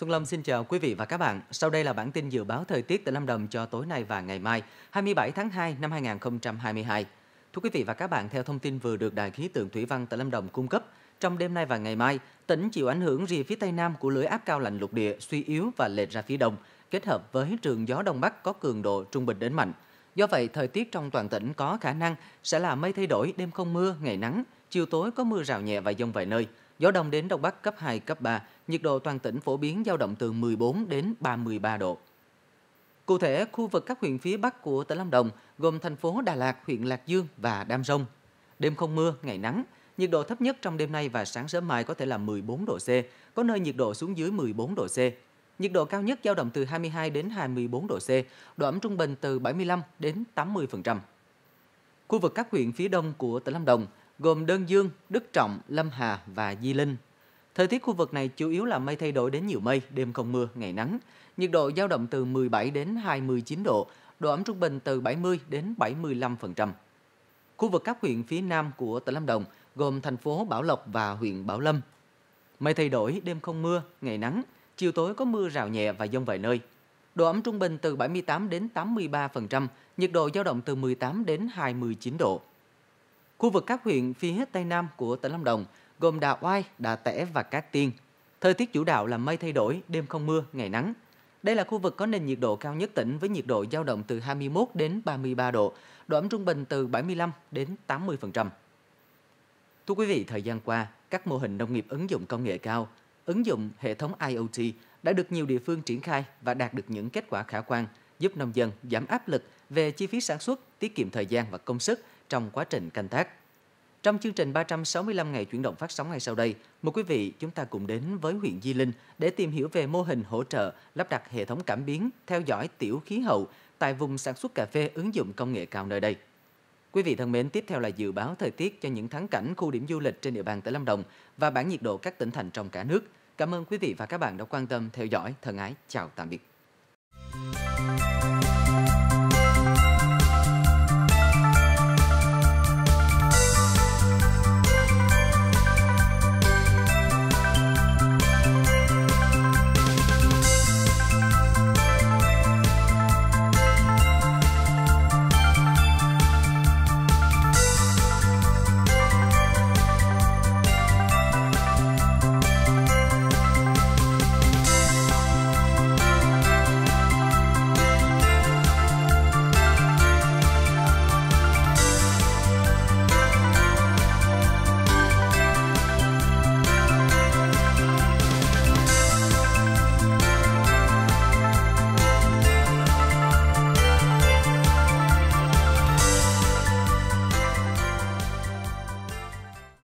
Xuân Lâm xin chào quý vị và các bạn. Sau đây là bản tin dự báo thời tiết tại Lâm Đồng cho tối nay và ngày mai, 27 tháng 2 năm 2022. Thưa quý vị và các bạn, theo thông tin vừa được Đài khí tượng thủy văn tại Lâm Đồng cung cấp, trong đêm nay và ngày mai, tỉnh chịu ảnh hưởng rìa phía tây nam của lưỡi áp cao lạnh lục địa suy yếu và lệch ra phía đông, kết hợp với trường gió đông bắc có cường độ trung bình đến mạnh. Do vậy, thời tiết trong toàn tỉnh có khả năng sẽ là mây thay đổi, đêm không mưa, ngày nắng, chiều tối có mưa rào nhẹ và dông vài nơi. Gió đông đến đông bắc cấp 2, cấp 3, nhiệt độ toàn tỉnh phổ biến dao động từ 14 đến 33 độ. Cụ thể, khu vực các huyện phía Bắc của tỉnh Lâm Đồng gồm thành phố Đà Lạt, huyện Lạc Dương và Đam Rông. Đêm không mưa, ngày nắng, nhiệt độ thấp nhất trong đêm nay và sáng sớm mai có thể là 14 độ C, có nơi nhiệt độ xuống dưới 14 độ C. Nhiệt độ cao nhất dao động từ 22 đến 24 độ C, độ ẩm trung bình từ 75 đến 80%. Khu vực các huyện phía đông của tỉnh Lâm Đồng gồm Đơn Dương, Đức Trọng, Lâm Hà và Di Linh. Thời tiết khu vực này chủ yếu là mây thay đổi đến nhiều mây, đêm không mưa, ngày nắng. Nhiệt độ dao động từ 17 đến 29 độ, độ ẩm trung bình từ 70 đến 75%. Khu vực các huyện phía nam của tỉnh Lâm Đồng gồm thành phố Bảo Lộc và huyện Bảo Lâm. Mây thay đổi, đêm không mưa, ngày nắng, chiều tối có mưa rào nhẹ và dông vài nơi. Độ ẩm trung bình từ 78 đến 83%, nhiệt độ dao động từ 18 đến 29 độ. Khu vực các huyện phía tây nam của tỉnh Lâm Đồng gồm Đạ Oai, Đạ Tẻ và Cát Tiên. Thời tiết chủ đạo là mây thay đổi, đêm không mưa, ngày nắng. Đây là khu vực có nền nhiệt độ cao nhất tỉnh với nhiệt độ dao động từ 21 đến 33 độ, độ ẩm trung bình từ 75 đến 80%. Thưa quý vị, thời gian qua, các mô hình nông nghiệp ứng dụng công nghệ cao, ứng dụng hệ thống IoT đã được nhiều địa phương triển khai và đạt được những kết quả khả quan, giúp nông dân giảm áp lực về chi phí sản xuất, tiết kiệm thời gian và công sức trong quá trình canh tác. Trong chương trình 365 ngày chuyển động phát sóng ngay sau đây, mời quý vị chúng ta cùng đến với huyện Di Linh để tìm hiểu về mô hình hỗ trợ lắp đặt hệ thống cảm biến theo dõi tiểu khí hậu tại vùng sản xuất cà phê ứng dụng công nghệ cao nơi đây. Quý vị thân mến, tiếp theo là dự báo thời tiết cho những thắng cảnh khu điểm du lịch trên địa bàn tỉnh Lâm Đồng và bảng nhiệt độ các tỉnh thành trong cả nước. Cảm ơn quý vị và các bạn đã quan tâm theo dõi. Thân ái, chào tạm biệt.